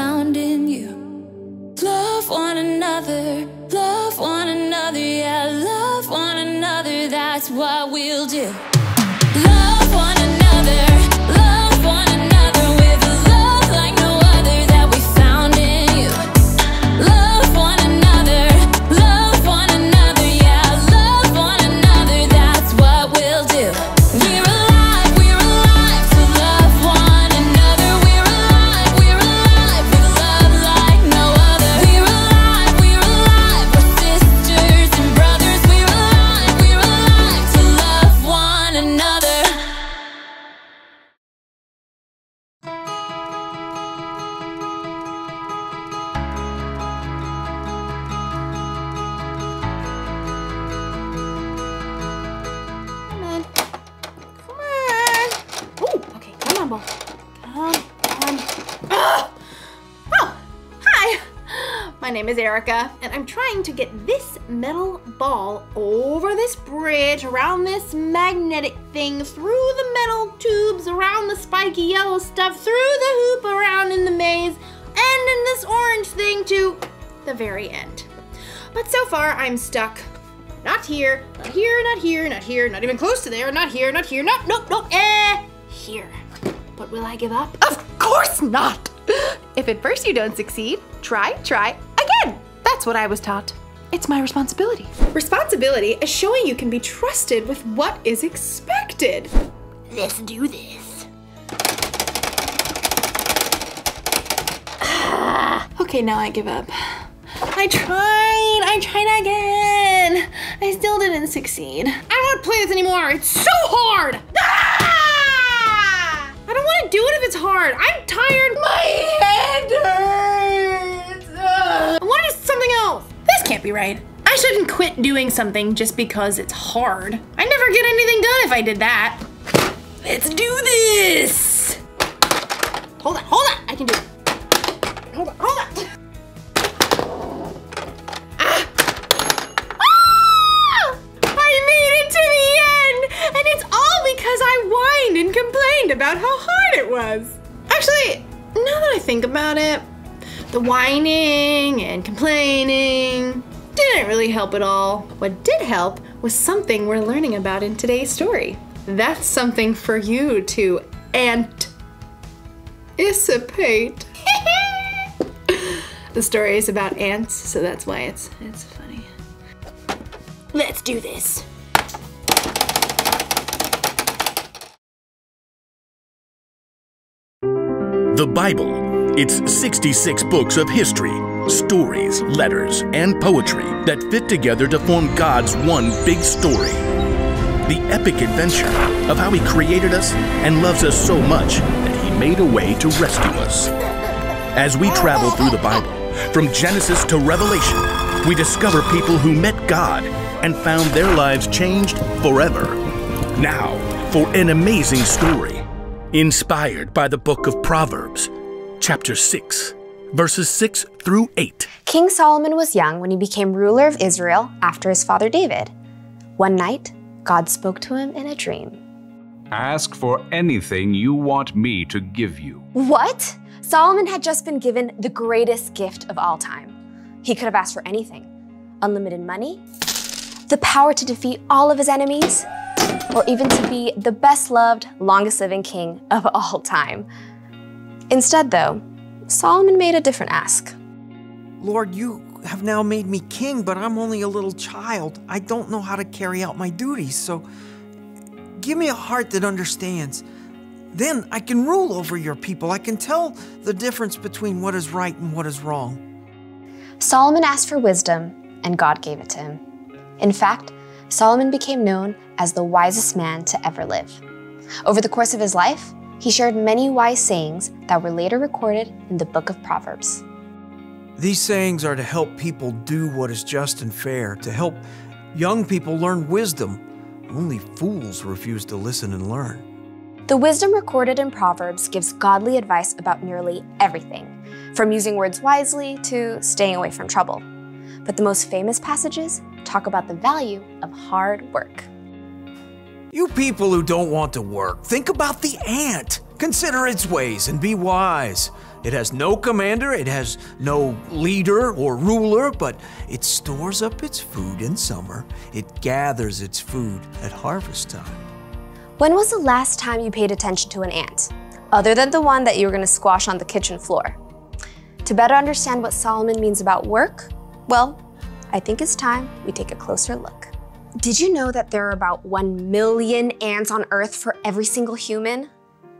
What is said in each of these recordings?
found in you. Love one another, yeah, love one another, that's what we'll do. Love one another, with a love like no other that we found in you. Love one another, yeah, love one another, that's what we'll do. We're alive to love one another. We're alive with love like no other. We're alive, we're sisters and brothers. We're alive to love one another. My name is Erica, and I'm trying to get this metal ball over this bridge, around this magnetic thing, through the metal tubes, around the spiky yellow stuff, through the hoop, around in the maze, and in this orange thing to the very end. But so far, I'm stuck. Not here, not here, not here, not here, not even close to there, not here, not here, nope, here. But will I give up? Of course not! If at first you don't succeed, try again. That's what I was taught. It's my responsibility. Responsibility is showing you can be trusted with what is expected. Let's do this. Okay, now I give up. I tried again. I still didn't succeed. I don't want to play this anymore. It's so hard. I don't want to do it if it's hard. I'm tired. My head hurts. I want to do something else. This can't be right. I shouldn't quit doing something just because it's hard. I'd never get anything done if I did that. Let's do this. Hold on. I can do it. Hold on. And complained about how hard it was. Actually, now that I think about it, the whining and complaining didn't really help at all. What did help was something we're learning about in today's story. That's something for you to anticipate. The story is about ants, so that's why it's funny. Let's do this. The Bible. It's 66 books of history, stories, letters, and poetry that fit together to form God's one big story. The epic adventure of how He created us and loves us so much that He made a way to rescue us. As we travel through the Bible, from Genesis to Revelation, we discover people who met God and found their lives changed forever. Now, for an amazing story. Inspired by the book of Proverbs, chapter 6, verses 6 through 8. King Solomon was young when he became ruler of Israel after his father David. One night, God spoke to him in a dream. Ask for anything you want me to give you. What? Solomon had just been given the greatest gift of all time. He could have asked for anything. Unlimited money, the power to defeat all of his enemies, or even to be the best-loved, longest-living king of all time. Instead, though, Solomon made a different ask. Lord, you have now made me king, but I'm only a little child. I don't know how to carry out my duties, so give me a heart that understands. Then I can rule over your people. I can tell the difference between what is right and what is wrong. Solomon asked for wisdom, and God gave it to him. In fact, Solomon became known as the wisest man to ever live. Over the course of his life, he shared many wise sayings that were later recorded in the book of Proverbs. These sayings are to help people do what is just and fair, to help young people learn wisdom. Only fools refuse to listen and learn. The wisdom recorded in Proverbs gives godly advice about nearly everything, from using words wisely to staying away from trouble. But the most famous passages talk about the value of hard work. You people who don't want to work, think about the ant. Consider its ways and be wise. It has no commander, it has no leader or ruler, but it stores up its food in summer. It gathers its food at harvest time. When was the last time you paid attention to an ant, other than the one that you were going to squash on the kitchen floor? To better understand what Solomon means about work, well, I think it's time we take a closer look. Did you know that there are about 1 million ants on Earth for every single human?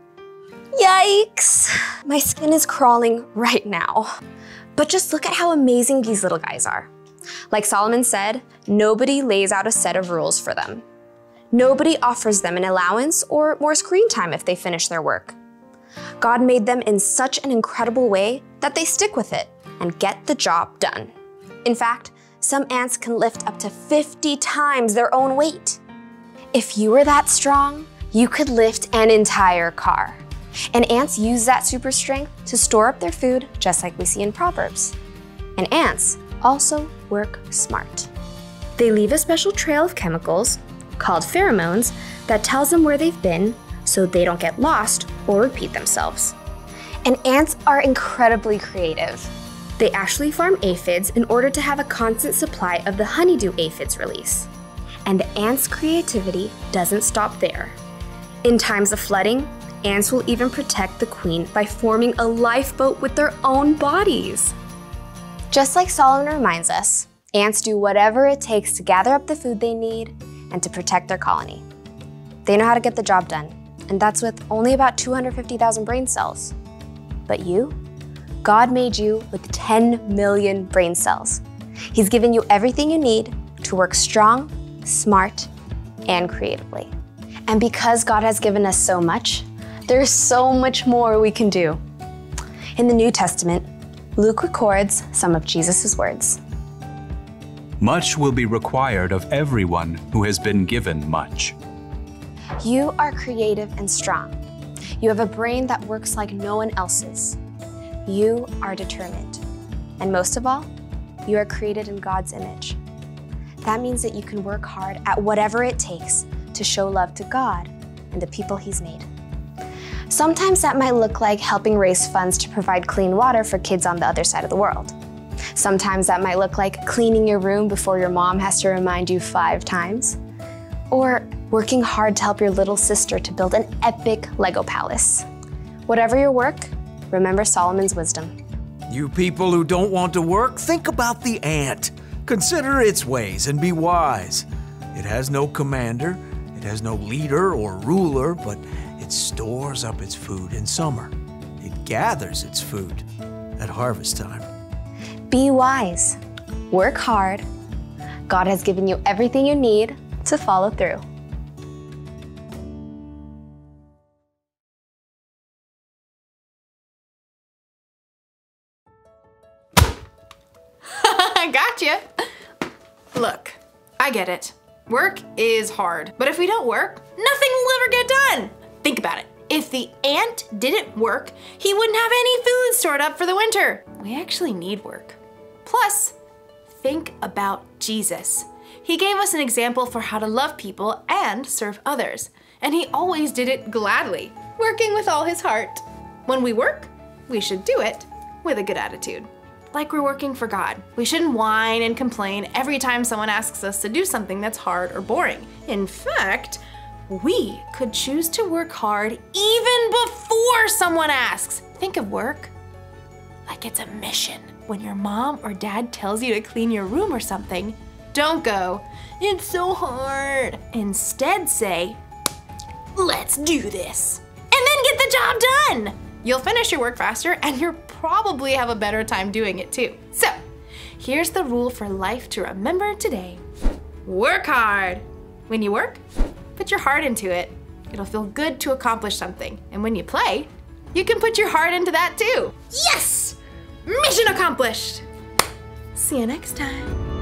Yikes! My skin is crawling right now. But just look at how amazing these little guys are. Like Solomon said, nobody lays out a set of rules for them. Nobody offers them an allowance or more screen time if they finish their work. God made them in such an incredible way that they stick with it and get the job done. In fact, some ants can lift up to 50 times their own weight. If you were that strong, you could lift an entire car. And ants use that super strength to store up their food, just like we see in Proverbs. And ants also work smart. They leave a special trail of chemicals, called pheromones, that tells them where they've been so they don't get lost or repeat themselves. And ants are incredibly creative. They actually farm aphids in order to have a constant supply of the honeydew aphids release. And the ants' creativity doesn't stop there. In times of flooding, ants will even protect the queen by forming a lifeboat with their own bodies. Just like Solomon reminds us, ants do whatever it takes to gather up the food they need and to protect their colony. They know how to get the job done, and that's with only about 250,000 brain cells. But you? God made you with 10 million brain cells. He's given you everything you need to work strong, smart, and creatively. And because God has given us so much, there's so much more we can do. In the New Testament, Luke records some of Jesus' words. Much will be required of everyone who has been given much. You are creative and strong. You have a brain that works like no one else's. You are determined. And most of all, you are created in God's image. That means that you can work hard at whatever it takes to show love to God and the people He's made. Sometimes that might look like helping raise funds to provide clean water for kids on the other side of the world. Sometimes that might look like cleaning your room before your mom has to remind you 5 times. Or working hard to help your little sister to build an epic Lego palace. Whatever your work, remember Solomon's wisdom. You people who don't want to work, think about the ant. Consider its ways and be wise. It has no commander, it has no leader or ruler, but it stores up its food in summer. It gathers its food at harvest time. Be wise, work hard. God has given you everything you need to follow through. Gotcha! Look, I get it. Work is hard, but if we don't work, nothing will ever get done. Think about it. If the ant didn't work, he wouldn't have any food stored up for the winter. We actually need work. Plus, think about Jesus. He gave us an example for how to love people and serve others, and he always did it gladly, working with all his heart. When we work, we should do it with a good attitude. Like we're working for God. We shouldn't whine and complain every time someone asks us to do something that's hard or boring. In fact, we could choose to work hard even before someone asks. Think of work like it's a mission. When your mom or dad tells you to clean your room or something, don't go, "It's so hard." Instead say, "Let's do this." And then get the job done. You'll finish your work faster and you'll probably have a better time doing it too. So, here's the rule for life to remember today. Work hard. When you work, put your heart into it. It'll feel good to accomplish something. And when you play, you can put your heart into that too. Yes! Mission accomplished! See you next time.